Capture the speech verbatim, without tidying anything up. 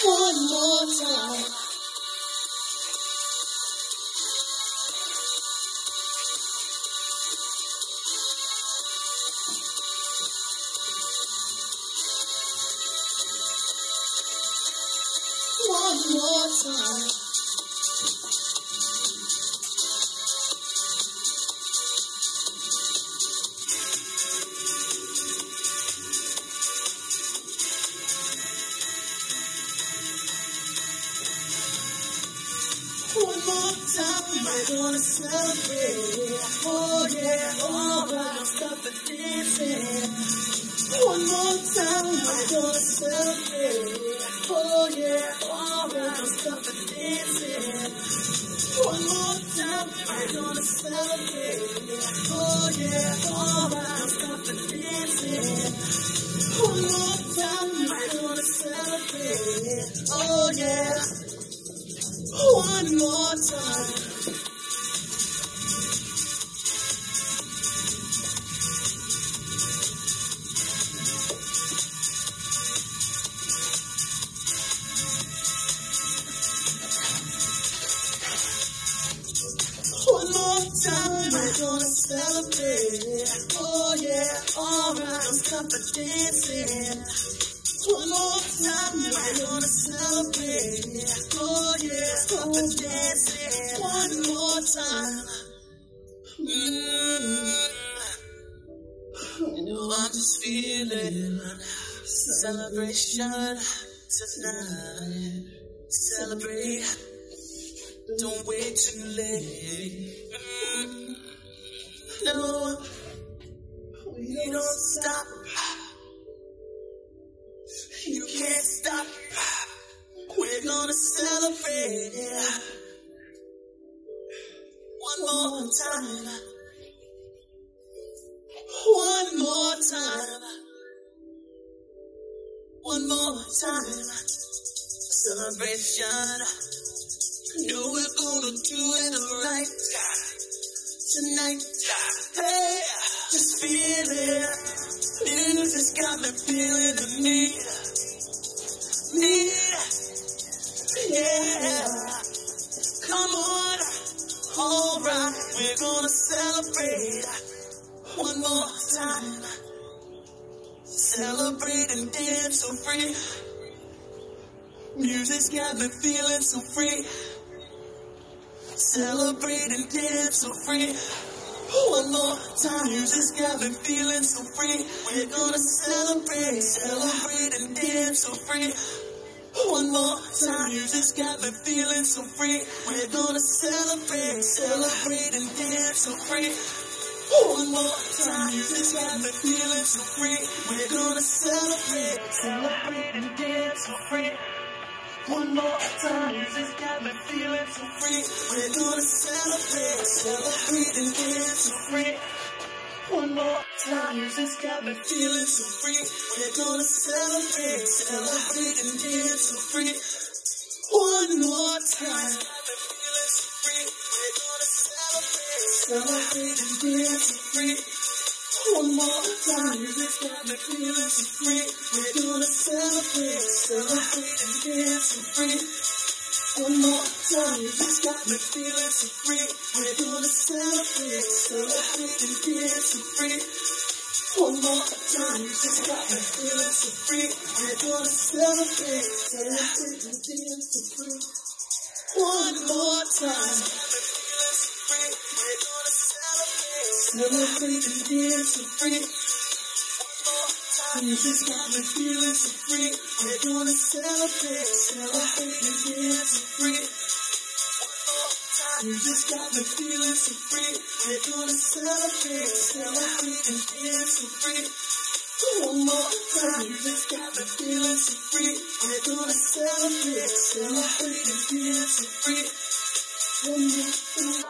One more time. One more time. One more time, we're gonna celebrate. Oh yeah, alright, don't stop the dancing. One more time, we're gonna celebrate. Oh yeah, alright, don't stop the dancing. One more time, we're gonna celebrate. Oh yeah, alright, don't stop the dancing. One more time, we're gonna celebrate. Oh yeah. One more time. One more time, we're gonna celebrate. Oh yeah, alright, don't stop the dancing. One more time, we're gonna celebrate. Oh yeah, stop the dancing. One more time. Mm. You know I'm just feeling celebration tonight. Celebrate, don't wait too late. Mm. No, we don't stop. You can't stop. We're gonna celebrate. Yeah. One more time. One more time. One more time. Celebration. Know we're gonna do it right tonight. Hey, just feel it. Music's got me feeling the need. Me, yeah, come on, alright, we're gonna celebrate one more time. Celebrate and dance so free. Music's got me feeling so free. Celebrate and dance so free. One more time, music's got me feeling so free. We're gonna celebrate, celebrate and dance so free. One more time, music's got me feeling so free. We're gonna celebrate, celebrate and dance so free. One more time, music's got me feeling so free. We're gonna celebrate, celebrate and dance so free. One more time, music's got me feeling so free. We're gonna celebrate, celebrate and dance so free. One more time, music's got me feeling so free. We're gonna celebrate, celebrate and dance so free. One more time, feeling so free. We're gonna celebrate, celebrate and dance so free. One more time, music's got me feeling so free. We're gonna celebrate, celebrate and dance so free. One more time, music's got me feeling so free. We're gonna celebrate, celebrate and dance so free. One more time, music's got me feeling so free. We're gonna celebrate, celebrate and dance so free. One more time, we're gonna celebrate, celebrate and dance so free. Music's got me feeling so free. We're gonna celebrate, celebrate and dance so free. Music's got me feeling so free. We're gonna celebrate, celebrate and dance so free. One more time, music's got me feeling so free. We're gonna celebrate, celebrate and dance so free. One more time.